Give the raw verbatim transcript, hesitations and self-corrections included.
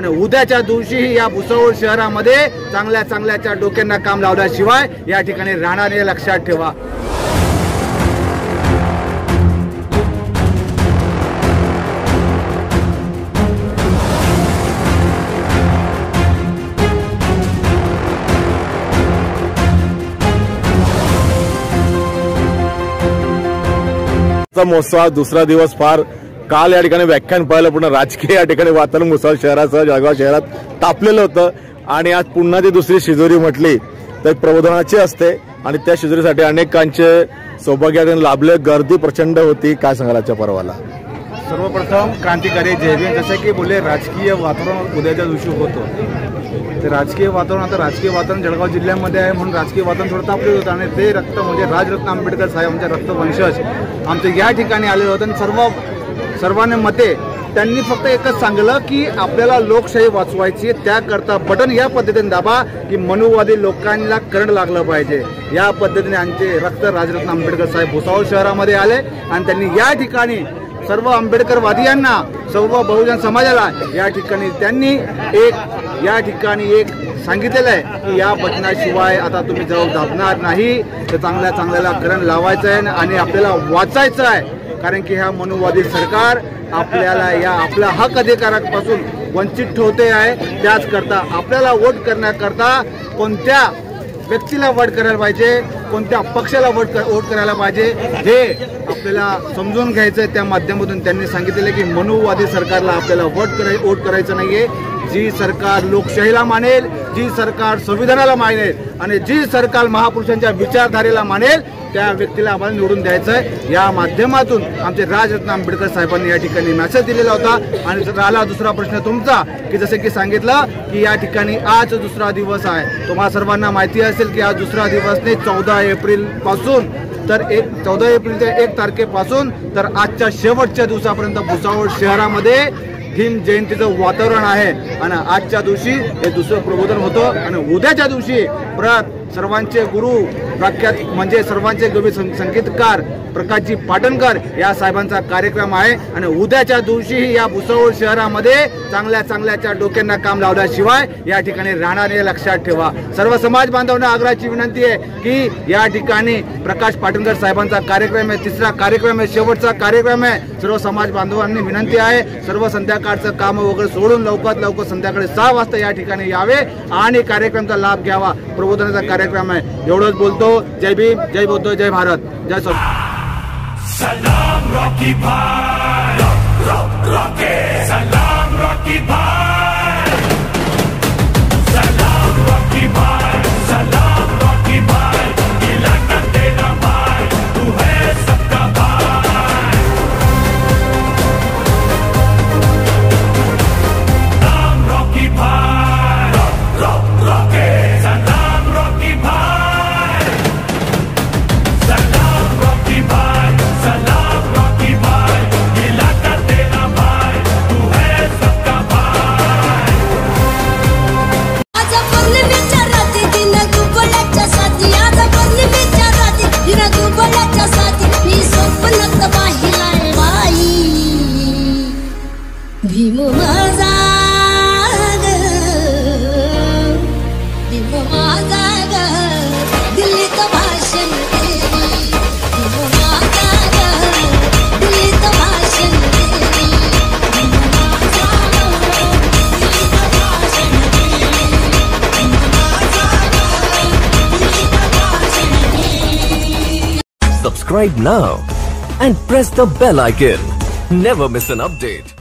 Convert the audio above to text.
आणि उद्याच्या दिवशी या भुसावळ शहरामध्ये चांगल्या चांगल्याच्या डोक्यांना काम लावल्याशिवाय या ठिकाणी राहणार नाही, लक्षात ठेवा। महोत्सव दुसरा दिवस फार काल या ठिकाणी व्याख्यान पाहिलं, पुन्हा राजकीय या ठिकाणी वातावरण भुसावळ शहरासह जळगाव शहरात तापलेलं होतं आणि आज पुन्हा ती दुसरी शिजोरी म्हटली तर प्रबोधनाची असते आणि त्या शिजोरीसाठी अनेकांचे सौभाग्याने लाभले, गर्दी प्रचंड होती। काय सांगाल आजच्या पर्वाला? सर्वप्रथम क्रांतिकारी जय भीम। जसं की बोलले राजकीय वातावरण उद्याच्या दिवशी होतं, ते राजकीय वातावरण आता राजकीय वातावरण जळगाव जिल्ह्यामध्ये आहे म्हणून राजकीय वातावरण थोडं तापलेलं होतं आणि ते रक्त म्हणजे राजरत्न आंबेडकर साहेब आमच्या रक्तवंशज आमचे या ठिकाणी आलेलं होतं आणि सर्व सर्वांनी मते त्यांनी फक्त एकच सांगितलं की आपल्याला लोकशाही वाचवायची, त्याकरता बटन या पद्धतीने दाबा की मनुवादी लोकांना करंट लागलं पाहिजे। या पद्धतीने आमचे रक्त राजरत्न आंबेडकर साहेब भुसावळ शहरामध्ये आले आणि त्यांनी या ठिकाणी सर्व आंबेडकरवादियांना सर्व बहुजन समाजाला या ठिकाणी त्यांनी एक या ठिकाणी एक सांगितलेलं आहे की या बटनाशिवाय आता तुम्ही जवळ दाबणार नाही, तर चांगल्या चांगल्याला करंट लावायचं आहे आणि आपल्याला वाचायचं आहे। कारण की ह्या मनुवादी सरकार आपल्याला या आपल्या हक अधिकारापासून वंचित ठेवते आहे। त्याच करता आपल्याला वोट करण्याकरता कोणत्या व्यक्तीला वोट करायला पाहिजे, कोणत्या पक्षाला वोट वोट करायला पाहिजे हे आपल्याला समजून घ्यायचं आहे। त्या माध्यमातून त्यांनी सांगितलेलं की मनुवादी सरकारला आपल्याला वोट कराय वोट करायचं नाहीये। जी सरकार लोकशाहीला मानेल, जी सरकार संविधानाला मानेल आणि जी सरकार महापुरुषांच्या विचारधारेला मानेल त्या व्यक्तीला आम्हाला निवडून द्यायचं आहे। या माध्यमातून आमचे राजरत्न आंबेडकर साहेबांनी या ठिकाणी मेसेज दिलेला होता। आणि राहिला दुसरा प्रश्न तुमचा की जसे की सांगितलं की या ठिकाणी आज दुसरा दिवस आहे, तुम्हाला सर्वांना माहिती असेल की आज दुसरा दिवस नाही, चौदा एप्रिल पासून तर एक चौदा एप्रिल ते एक तारखेपासून तर आजच्या शेवटच्या दिवसापर्यंत भुसावळ शहरामध्ये भीम जयंतीचं वातावरण आहे आणि आजच्या दिवशी हे दुसरं प्रबोधन होतं आणि उद्याच्या दिवशी परत सर्वांचे गुरु प्रख्यात म्हणजे सर्वांचे कवी संगीतकार प्रकाशजी पाटणकर या साहेबांचा कार्यक्रम आहे आणि उद्याच्या दिवशी या भुसावळ शहरामध्ये चांगल्या चांगल्याच्या डोक्यांना काम लावल्याशिवाय या ठिकाणी राहणार नाही, लक्षात ठेवा। सर्व समाज बांधवांना आग्रहाची विनंती आहे की या ठिकाणी प्रकाश पाटणकर साहेबांचा कार्यक्रम आहे, तिसरा कार्यक्रम आहे, शेवटचा कार्यक्रम आहे। सर्व समाज बांधवांनी विनंती आहे सर्व संध्याकाळचं काम वगैरे सोडून लवकरात लवकर संध्याकाळी सहा वाजता या ठिकाणी यावे आणि कार्यक्रमाचा लाभ घ्यावा। प्रबोधनाचा कार्यक्रम आहे। एवढंच बोलतो। जय भीम, जय बौद्ध, जय भारत, जय स्वामी। सलाम रॉकी भाई, रॉकी सलाम रॉकी भाई, सलाम रॉकी भाई, सलाम रॉकी भाई, इलाका तेरा भाई, तू है सबका भाई। सलाम रॉकी भाई, रॉकी सलाम रॉकी भाई, सलाम रॉकी भाई, सलाम रॉकी भाई, इलाका तेरा भाई, तू है सबका भाई। आजा बोलने विचाराती दिन दुबळ्याच्या साथी, आजा बोलने विचाराती दिन दुबळ्याच्या साथी, मी स्वप्नात पाहिलाय बाई भीम माझा ग, भीम माझा ग, दिल्लीत भाषण देवी भीम माझा ग, दिल्लीत भाषण देवी भीम माझा ग, दिल्लीत भाषण देवी भीम माझा ग, दिल्लीत भाषण देवी। Subscribe now and press the bell icon. Never miss an update.